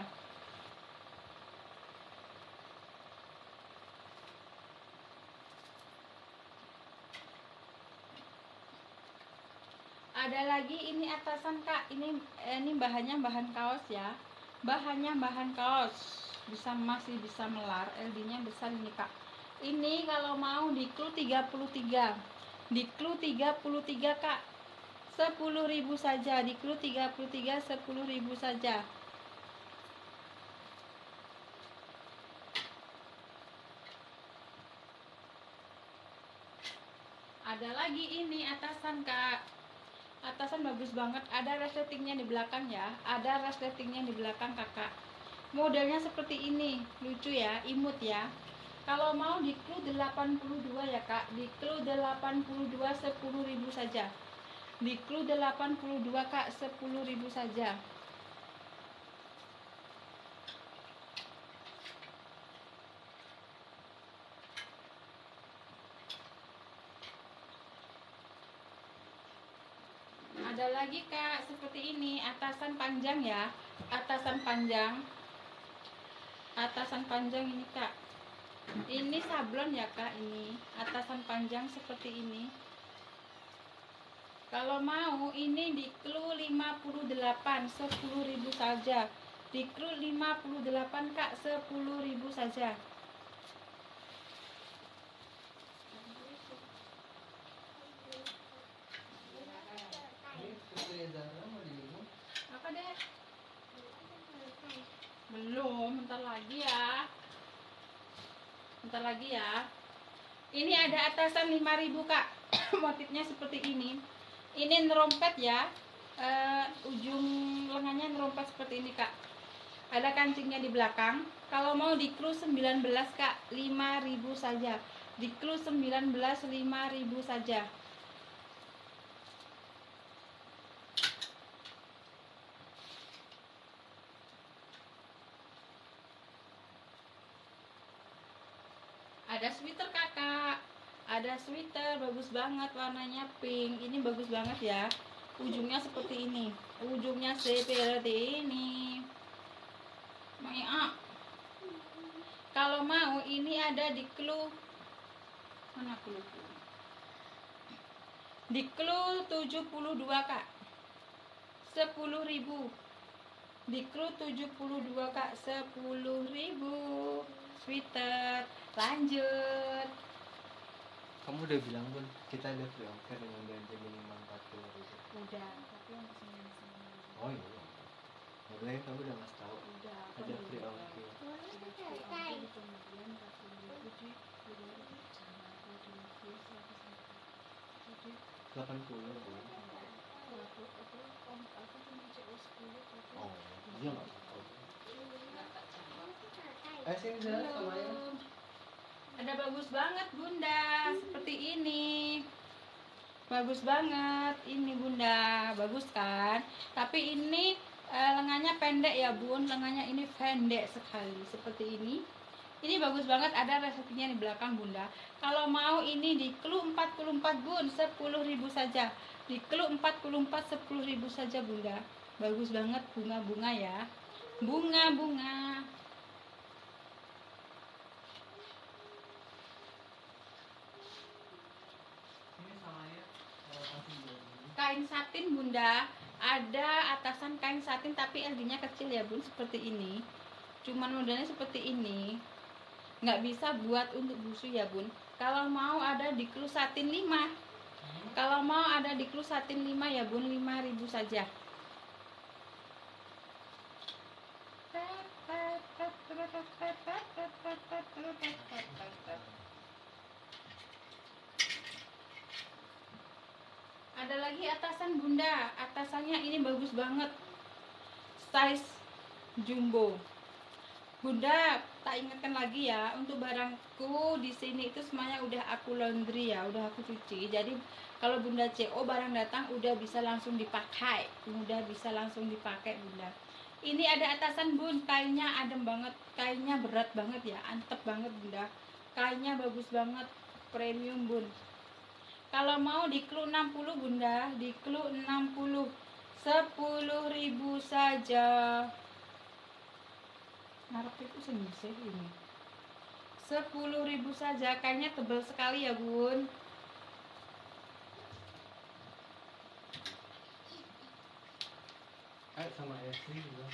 Ada lagi ini atasan kak, ini ini bahannya bahan kaos ya. Bahannya bahan kaos. Bisa masih bisa melar. L D-nya besar ini kak. Ini kalau mau di clue tiga puluh tiga. Di clue tiga puluh tiga kak, sepuluh ribu saja. Di clue tiga puluh tiga, sepuluh ribu saja. Ada lagi ini atasan kak. Atasan bagus banget. Ada resletingnya di belakang ya. Ada resletingnya di belakang kakak. Modelnya seperti ini. Lucu ya, imut ya. Kalau mau di clue delapan puluh dua ya kak. Di clue delapan puluh dua, sepuluh ribu saja. Di clue delapan puluh dua kak, sepuluh ribu saja. Ada lagi kak, seperti ini. Atasan panjang ya. Atasan panjang. Atasan panjang ini kak. Ini sablon ya kak, ini atasan panjang seperti ini. Kalau mau ini di clue lima puluh delapan, sepuluh ribu saja. Di clue lima puluh delapan kak, sepuluh ribu saja. Apa deh? Belum, bentar lagi ya. Bentar lagi ya. Ini ada atasan lima ribu kak. Motifnya seperti ini. Ini nerompet ya. Uh, ujung lengannya nerompet seperti ini kak. Ada kancingnya di belakang. Kalau mau di clue sembilan belas kak, lima ribu saja. Di clue sembilan belas, lima ribu saja. Ada sweater kakak. Ada sweater bagus banget, warnanya pink. Ini bagus banget ya. Ujungnya seperti ini. Ujungnya seperti ini. Maaf. Kalau mau ini ada di clue. Mana clue? Di clue tujuh puluh dua Kak. sepuluh ribu. Di clue tujuh puluh dua Kak, sepuluh ribu. Sweater. Lanjut. Kamu udah bilang Bun, kita ada free ongkir dengan belanja minimal empat puluh ribu. Udah, tapi yang kesini sini. Oh iya. Makanya kamu udah ngasih tahu. Udah, aku Ada udah free bilang. ongkir. Ada free ongkir di kemudian empat puluh ribu di dua ribu sama aku di mobil seratus ribu. Jadi delapan puluh Bun. aku aku om aku cuma C O sepuluh tapi Oh iya nggak apa-apa. nggak tak jawab. Eh sini Zara sama ya. Ada bagus banget Bunda, seperti ini. Bagus banget ini Bunda, bagus kan? Tapi ini eh, lengannya pendek ya Bun, lengannya ini pendek sekali seperti ini. Ini bagus banget, ada resepnya di belakang Bunda. Kalau mau ini di clue empat puluh empat Bun, sepuluh ribu saja. Di clue empat puluh empat, sepuluh ribu saja Bunda. Bagus banget bunga-bunga ya. Bunga-bunga. Ini sama ya. Kain satin Bunda, ada atasan kain satin tapi L D-nya kecil ya Bun, seperti ini. Cuman modelnya seperti ini. Nggak bisa buat untuk busu ya Bun. Kalau mau ada di clue satin lima. Kalau mau ada di clue satin lima ya Bun, lima ribu saja. Ada lagi atasan Bunda, atasannya ini bagus banget, size jumbo. Bunda, tak ingatkan lagi ya, untuk barangku di sini itu semuanya udah aku laundry ya, udah aku cuci. Jadi kalau Bunda C O barang datang udah bisa langsung dipakai, udah bisa langsung dipakai Bunda. Ini ada atasan Bun, kainnya adem banget, kainnya berat banget ya, antep banget Bunda. Kainnya bagus banget, premium Bun. Kalau mau di clue enam puluh Bunda, di clue enam puluh, sepuluh ribu saja. Ngarep itu sendiri ini. sepuluh ribu saja, kainnya tebal sekali ya Bun. Eh sama Esri juga.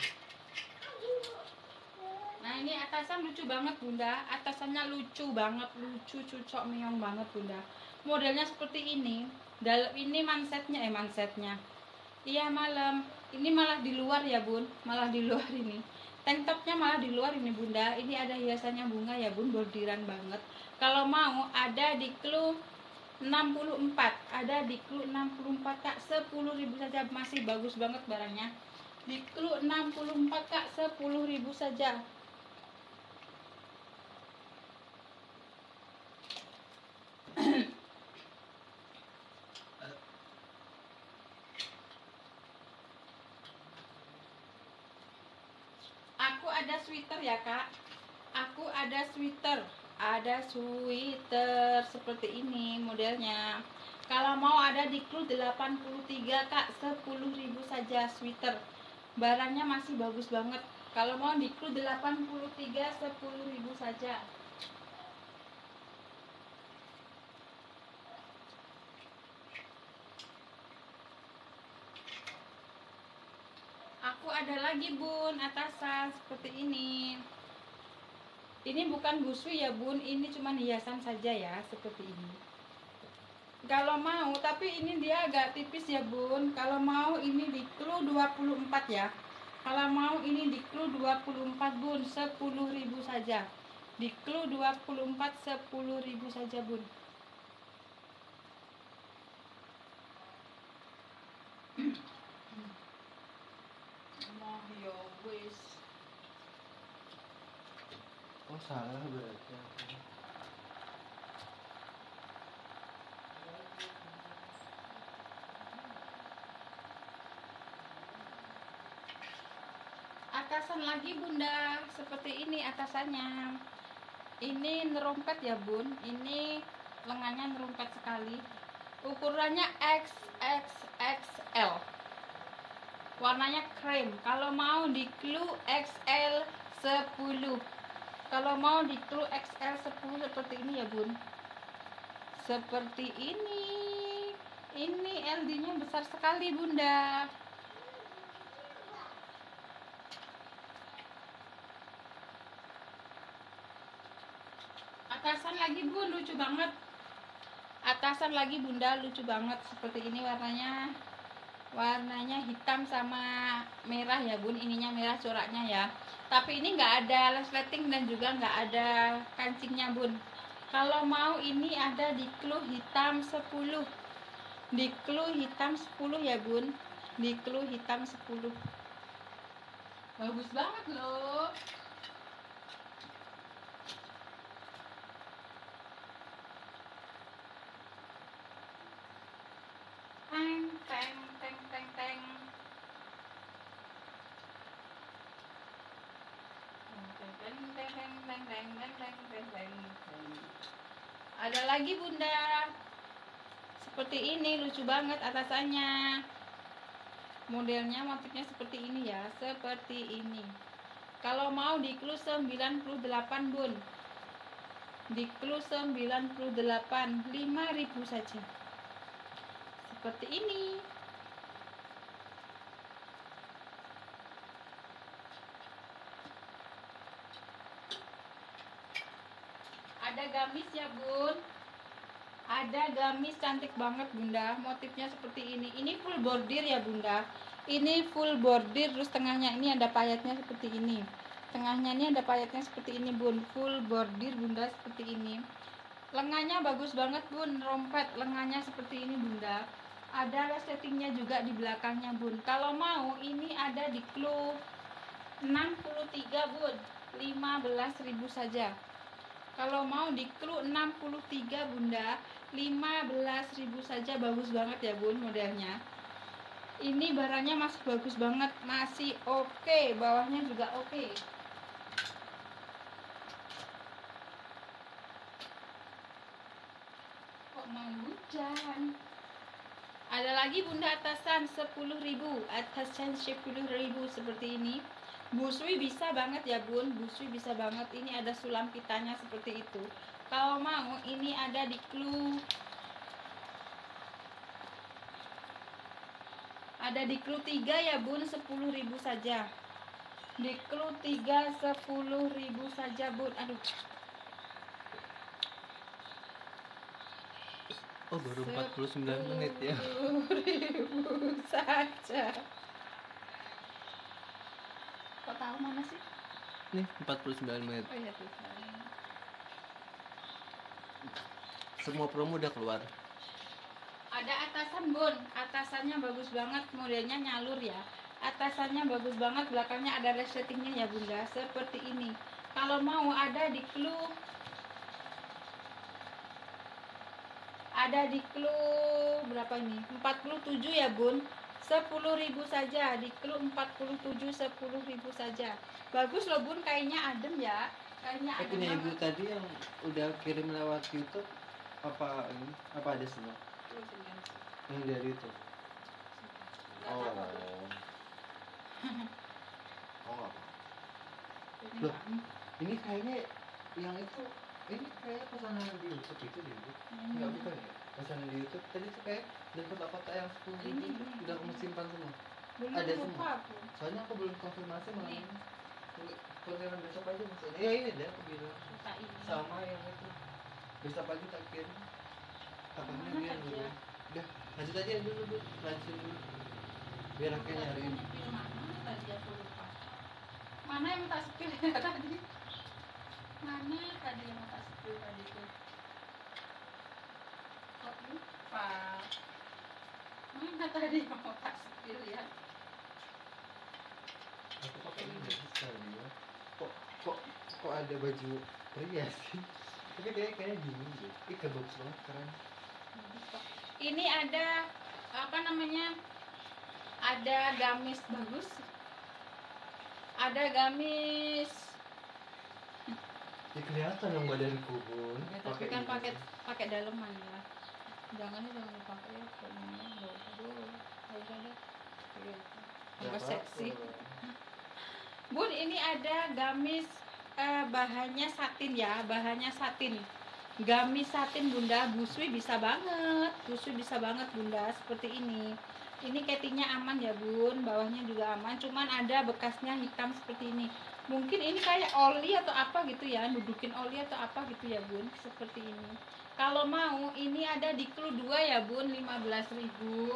Nah ini atasan lucu banget Bunda, atasannya lucu banget, lucu cucok meong banget Bunda. Modelnya seperti ini, dalam ini mansetnya eh mansetnya. Iya malam, ini malah di luar ya Bun, malah di luar ini. Tank topnya malah di luar ini Bunda. Ini ada hiasannya bunga ya Bun, bordiran banget. Kalau mau ada di clue enam puluh empat, ada di clue enam puluh empat Kak, sepuluh ribu saja, masih bagus banget barangnya. Di clue enam puluh empat Kak, sepuluh ribu saja. Aku ada sweater ya Kak. Aku ada sweater. Ada sweater seperti ini modelnya. Kalau mau ada di clue delapan puluh tiga Kak, sepuluh ribu saja sweater. Barangnya masih bagus banget. Kalau mau di clue delapan puluh tiga, sepuluh ribu saja. Aku ada lagi Bun, atasan seperti ini. Ini bukan busui ya Bun, ini cuma hiasan saja ya, seperti ini. Kalau mau, tapi ini dia agak tipis ya Bun. Kalau mau ini di clue dua puluh empat ya. Kalau mau ini di clue dua puluh empat Bun, sepuluh ribu saja. Di clue dua puluh empat, sepuluh ribu saja Bun. Mau yo wis. Oh salah berarti aku. Atasan lagi Bunda, seperti ini atasannya. Ini nerompet ya Bun, ini lengannya nerompet sekali. Ukurannya X X X L. Warnanya krem. Kalau mau di clue X L sepuluh. Kalau mau di clue X L sepuluh seperti ini ya bun, seperti ini. Ini L D-nya besar sekali bunda. Atasan lagi bun, lucu banget. Atasan lagi bunda, lucu banget. Seperti ini warnanya. Warnanya hitam sama merah ya bun. Ininya merah coraknya ya. Tapi ini nggak ada resleting dan juga nggak ada kancingnya bun. Kalau mau ini ada di clue hitam sepuluh. Di clue hitam sepuluh ya bun. Di clue hitam sepuluh. Bagus banget loh. Teng teng teng teng teng. Teng teng teng teng teng teng teng teng teng teng. Ada lagi bunda. Seperti ini, lucu banget atasannya. Modelnya motifnya seperti ini ya, seperti ini. Kalau mau di clue sembilan puluh delapan bun. Di clue sembilan puluh delapan, lima ribu saja. Seperti ini. Ada gamis ya bun. Ada gamis cantik banget bunda. Motifnya seperti ini. Ini full bordir ya bunda. Ini full bordir, terus tengahnya ini ada payetnya seperti ini. Tengahnya ini ada payetnya seperti ini bun. Full bordir bunda, seperti ini. Lengannya bagus banget bun. Rompet lengannya seperti ini bunda. Ada resletingnya juga di belakangnya bun. Kalau mau ini ada di clue enam puluh tiga bun. lima belas ribu saja. Kalau mau di clue enam puluh tiga bunda, lima belas ribu saja. Bagus banget ya bun modelnya. Ini barangnya masih bagus banget, masih oke, okay. Bawahnya juga oke. Okay. Kok mau hujan? Ada lagi bunda atasan sepuluh ribu, atasan sepuluh ribu seperti ini. Busui bisa banget ya bun, busui bisa banget. Ini ada sulam pitanya seperti itu. Kalau mau ini ada di clue. Ada di clue tiga ya bun, sepuluh ribu saja. Di clue tiga sepuluh ribu saja bun. Aduh. Oh baru empat puluh sembilan menit ya. sepuluh ribu saja. Kok tahu mana sih? Nih empat puluh sembilan menit. Oh iya tuh. Semua promo udah keluar. Ada atasan bun, atasannya bagus banget, modelnya nyalur ya. Atasannya bagus banget, belakangnya ada resletingnya ya bunda, seperti ini. Kalau mau ada di clue, ada di clue berapa ini? empat puluh tujuh ya bun, sepuluh ribu saja. Di clue empat puluh tujuh, sepuluh ribu saja. Bagus loh bun, kayaknya adem ya. Kayaknya Eh adem punya ibu banget. tadi yang udah kirim lewat YouTube apa ini? Apa ada semua? Yang dari itu. Nggak Oh. apa-apa, Bun. Oh nggak apa. Ini Loh. nggak- Ini kayaknya yang itu ini kayak pesanan di YouTube itu deh bu. Ini. Enggak bukan ya? Pesanan di YouTube tadi tuh kayak dan kotak-kotak yang sepuluh Ini, ribu ini. udah kamu simpan semua. Belum Ada lupa semua? aku. Soalnya aku belum konfirmasi malam Ini. ini. Konfirmasi besok aja maksudnya. Ya ini deh aku bilang Kita ini. sama yang itu. Besok pagi tak kirim. Takutnya Mana dia tadi dulu. ya? Udah lanjut aja dulu bu. Lanjut dulu. Biar aku nyariin. Mana tadi aku lupa. Mana yang tak sepil ya tadi? Mana tadi yang tak sepil tadi tuh? Kok lupa? Mana tadi yang mau tak sepil ya? Aku pakai ini nggak bisa dia. Kok kok kok ada baju? Oh iya sih. Tapi kayaknya kayaknya dingin deh. Ih kebagus banget keren. Ini ada apa namanya? Ada gamis bagus. Ada gamis. Ya kelihatan dong badanku bun. Ya, tapi kan ini. pakai pakai daleman ya. Jangan jangan dipakai ya. Soalnya nggak usah dulu. Nggak usah deh. Nggak Nggak apa-apa. seksi. Bun, ini ada gamis, eh, bahannya satin ya, bahannya satin. Gamis satin bunda, busui bisa banget, busui bisa banget bunda, seperti ini. Ini ketingnya aman ya bun, bawahnya juga aman, cuman ada bekasnya hitam seperti ini. Mungkin ini kayak oli atau apa gitu ya, nudukin oli atau apa gitu ya bun, seperti ini. Kalau mau, ini ada di Clue dua ya bun, lima belas ribu.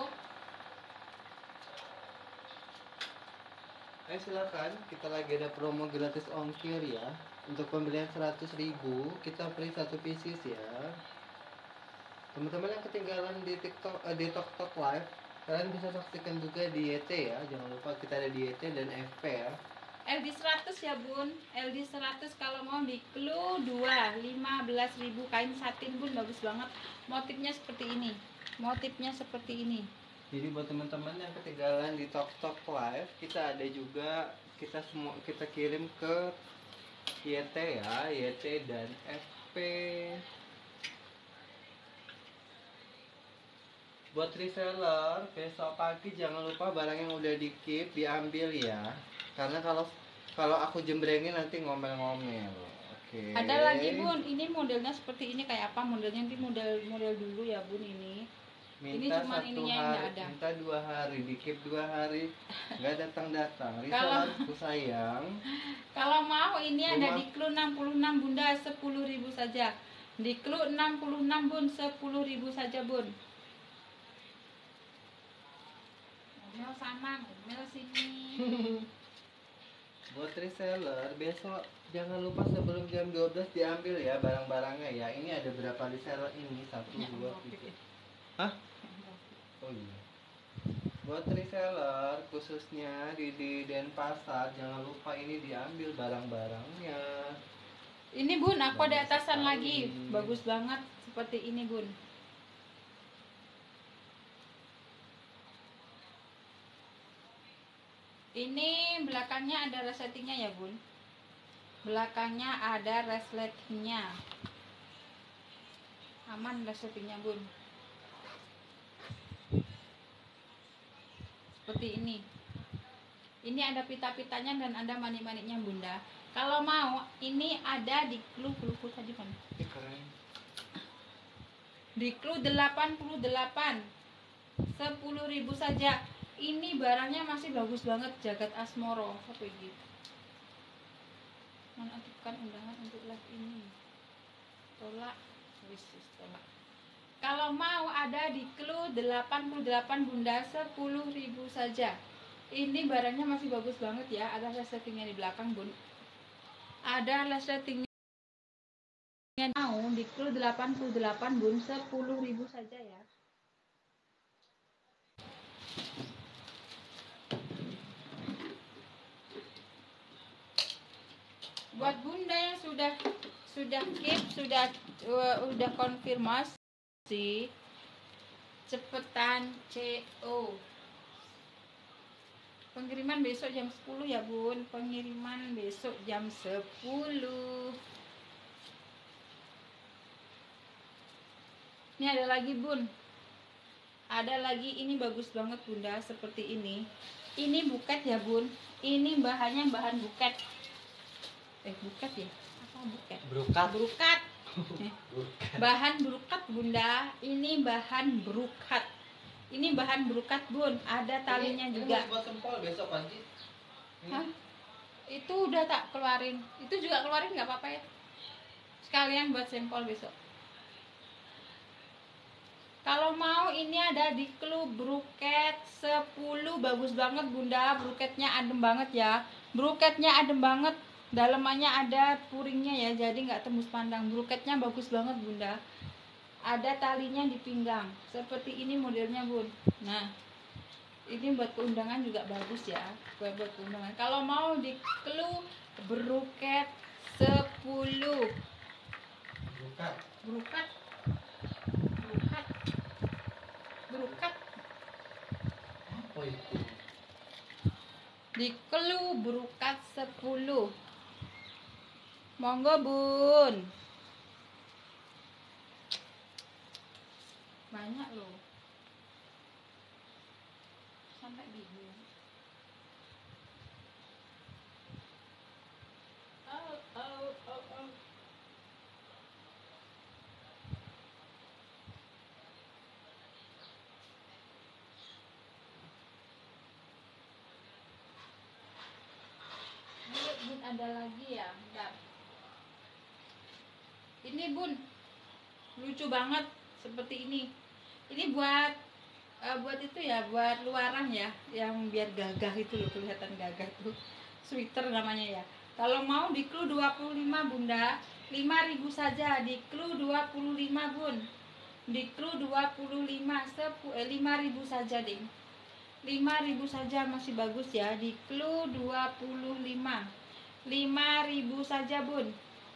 Ayo silakan, kita lagi ada promo gratis ongkir ya. Untuk pembelian seratus ribu kita free satu pieces ya. Teman-teman yang ketinggalan di TikTok, eh, di TokTok Live, kalian bisa saksikan juga di Y T ya. Jangan lupa kita ada di Y T dan F P ya. L D seratus ya bun, L D seratus kalau mau di Clue dua, lima belas ribu, kain satin bun, bagus banget. Motifnya seperti ini, motifnya seperti ini. Jadi buat teman-teman yang ketinggalan di TokTok Live, kita ada juga, kita semua kita kirim ke Y T ya, Y T dan F P. Buat reseller, besok pagi jangan lupa barang yang udah di keep diambil ya. Karena kalau kalau aku jembrengin nanti ngomel-ngomel. Oke. Ada lagi bun, ini modelnya seperti ini, kayak apa modelnya, nanti model model dulu ya bun ini. Minta Ini cuman satu ininya yang hari, nggak ada. minta dua hari, di keep dua hari, nggak datang-datang. Kalau- Resellerku sayang. Kalau mau ini ada Rumah- di Clue enam puluh enam bunda, sepuluh ribu saja. Di Clue enam puluh enam bun, sepuluh ribu saja bun. Ngomel sana, ngomel sini. Buat reseller, besok jangan lupa sebelum jam dua belas diambil ya barang-barangnya ya. Ini ada berapa reseller ini? Satu, dua, tiga. Hah? Oh iya. Buat reseller khususnya di, di Denpasar, jangan lupa ini diambil barang-barangnya. Ini bun, aku ada Bagus atasan sekali. lagi, bagus banget seperti ini bun. Ini belakangnya ada resletingnya ya bun. Belakangnya ada resletingnya. Aman resletingnya bun. Seperti ini. Ini ada pita-pitanya dan ada manik-maniknya bunda. Kalau mau, ini ada di Clue Clue Clue tadi mana? Ini keren. Di Clue delapan puluh delapan, sepuluh ribu saja. Ini barangnya masih bagus banget, jagat Asmoro. Apa gitu? Menaktifkan undangan untuk live ini. Tolak, wis wis, tolak. Kalau mau ada di Clue delapan puluh delapan bunda, sepuluh ribu saja. Ini barangnya masih bagus banget ya. Ada resletingnya di belakang bun. Ada resletingnya. Mau di Clue delapan puluh delapan bun, sepuluh ribu saja ya. Buat bunda yang sudah sudah keep, sudah uh, udah konfirmasi, cepetan C O. Pengiriman besok jam sepuluh ya bun, pengiriman besok jam sepuluh. Ini ada lagi bun, ada lagi, ini bagus banget bunda, seperti ini. Ini buket ya bun, ini bahannya bahan buket. Eh buket ya, apa buket? Brokat. Brukat. Eh, bahan brukat bunda, ini bahan brukat. Ini bahan brukat bun, ada talinya Ini- juga. Ini buat sempol besok Panji. Ini. Hah? Itu udah tak keluarin, itu juga keluarin nggak apa-apa ya, sekalian buat sampel besok. Kalau mau ini ada di Clue bruket sepuluh, bagus banget bunda, bruketnya adem banget ya, bruketnya adem banget, dalamannya ada puringnya ya, jadi nggak tembus pandang. Bruketnya bagus banget bunda, ada talinya di pinggang, seperti ini modelnya bun. Nah ini buat keundangan juga bagus ya, buat buat keundangan. Kalau mau di Clue bruket sepuluh, Brokat. brukat brukat brukat Apa itu? di Clue brukat sepuluh. Monggo bun, banyak loh, sampai bingung. ada lagi ya, bentar. Ini bun, lucu banget seperti ini. Ini buat uh, buat itu ya, buat luaran ya, yang biar gagah itu loh, kelihatan gagah tuh. Sweater namanya ya. Kalau mau di clue dua puluh lima bunda, lima ribu saja. Di clue dua puluh lima bun. Di clue dua puluh lima, sepu, eh, lima ribu saja ding. lima ribu saja masih bagus ya. Di clue dua puluh lima, lima ribu saja bun.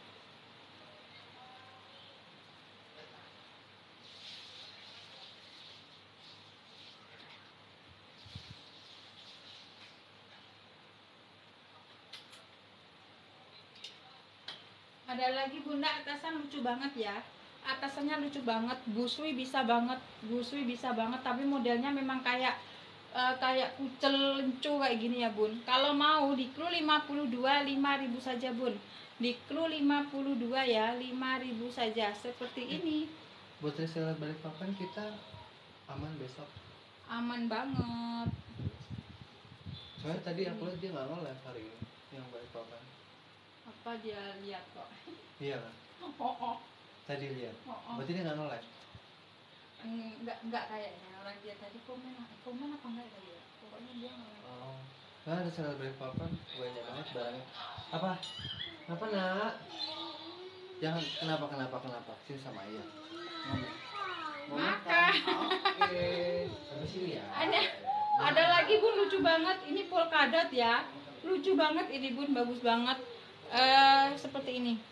Ada lagi bunda, atasan lucu banget ya. Atasannya lucu banget, busui bisa banget, busui bisa banget. Tapi modelnya memang kayak uh, kayak kucel lencu kayak gini ya bun. Kalau mau di clue lima puluh dua, lima ribu saja bun. Di clue lima puluh dua ya, lima ribu saja. Seperti ini. Buat reseller Balikpapan kita aman besok. Aman banget. Soalnya tadi aku lihat dia nggak nge-live hari ini yang Balikpapan. Apa dia lihat kok? Iya kan? Oh, oh. Tadi lihat. Oh, oh. Berarti dia nggak nge-live. Enggak, enggak kayaknya. Orang dia tadi komen, komen apa enggak tadi ya? Pokoknya dia nge-live. Oh. Nah, reseller Balikpapan banyak banget barangnya. Apa? Apa nak? Jangan, kenapa kenapa kenapa? Sini sama ayah. Mau Makan. Oke. Sampai sini ya. Ada ada lagi bun, lucu banget. Ini polkadot ya. Lucu banget ini bun, bagus banget. Eh seperti ini.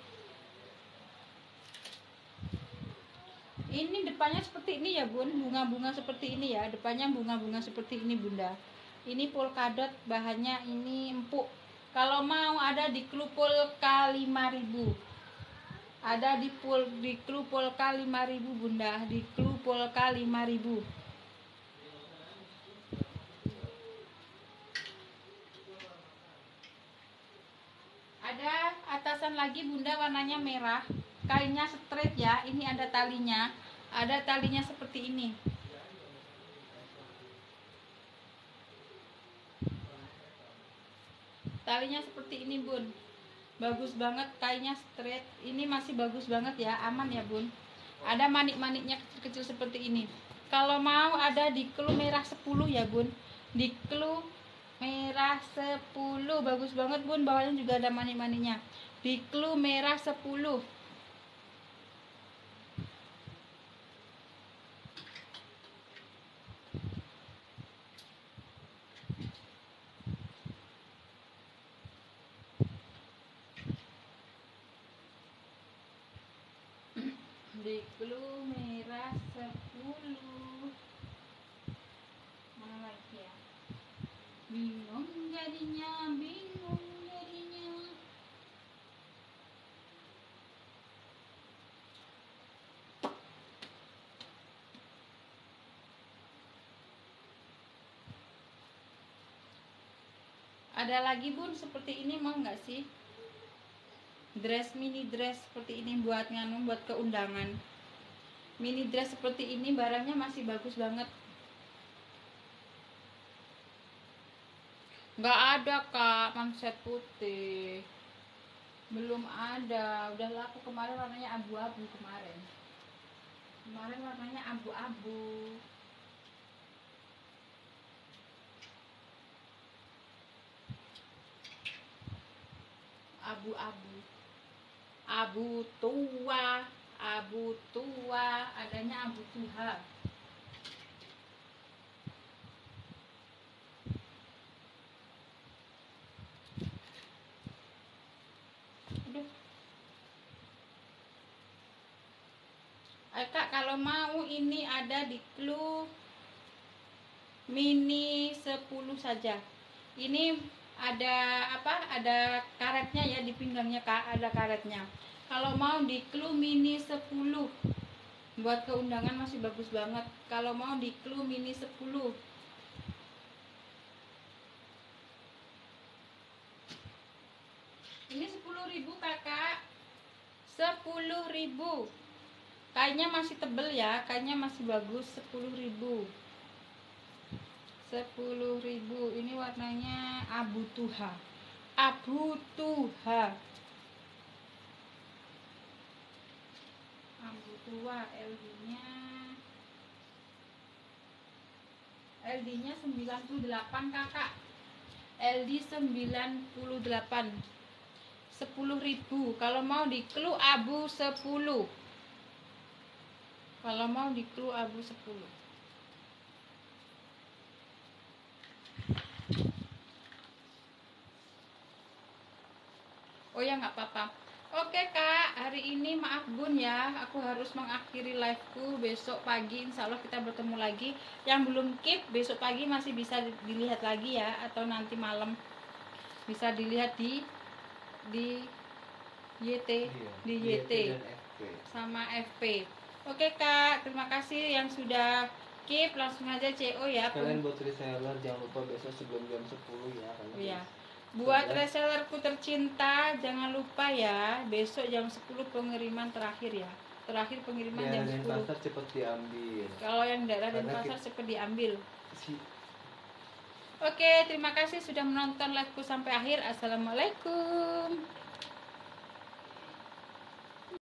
Ini depannya seperti ini ya bun, bunga-bunga seperti ini ya. Depannya bunga-bunga seperti ini bunda. Ini polkadot, bahannya ini empuk. Kalau mau ada di clue polka lima ribu. Ada di pul di clue polka lima ribu bunda, di clue polka lima ribu. Ada atasan lagi bunda, warnanya merah, kainnya straight ya. Ini ada talinya, ada talinya seperti ini. Talinya seperti ini bun, bagus banget, kainnya straight. Ini masih bagus banget ya, aman ya bun. Ada manik-maniknya kecil-kecil seperti ini. Kalau mau ada di clue merah sepuluh ya bun, di clue merah sepuluh, bagus banget bun, bawahnya juga ada manik-maniknya. Di clue merah sepuluh. Di clue merah sepuluh. Mana lagi ya? Bingung jadinya, bingung jadinya. Ada lagi bun seperti ini, mau nggak sih? Dress, mini dress seperti ini buat nganu, buat keundangan. Mini dress seperti ini barangnya masih bagus banget. Nggak ada kak, manset putih belum ada. Udah laku kemarin, warnanya abu-abu kemarin. Kemarin warnanya abu-abu. Abu-abu. Abu tua, abu tua, adanya abu tua. Aduh. Eh, kak, kalau mau ini ada di clue mini sepuluh saja. Ini ada apa? Ada karetnya ya di pinggangnya kak, ada karetnya. Kalau mau di clue mini sepuluh buat keundangan masih bagus banget. Kalau mau di clue mini sepuluh. Ini sepuluh ribu kakak, sepuluh ribu. Kainnya masih tebel ya, kainnya masih bagus. Sepuluh ribu, sepuluh ribu. Ini warnanya abu tuha, Abu Tuha. Abu Tua L D-nya L D-nya sembilan puluh delapan kakak. L D sembilan puluh delapan. sepuluh ribu. Kalau mau di clue abu sepuluh. Kalau mau di clue abu sepuluh. Oh ya nggak apa-apa. Oke kak, hari ini maaf bun ya, aku harus mengakhiri liveku. Besok pagi insya Allah kita bertemu lagi. Yang belum keep besok pagi masih bisa dilihat lagi ya, atau nanti malam bisa dilihat di di Y T, Iya, di Y T dan F P. sama F P. Oke kak, terima kasih yang sudah keep. Langsung aja C O ya. Kalian buat reseller jangan lupa besok sebelum jam sepuluh ya. Oh ya. Buat resellerku tercinta, jangan lupa ya, besok jam sepuluh pengiriman terakhir ya. Terakhir pengiriman jam Daerah sepuluh. Denpasar cepet diambil. Kalau yang daerah Karena Denpasar kita- cepat diambil. Si Oke, terima kasih sudah menonton liveku sampai akhir. Assalamualaikum.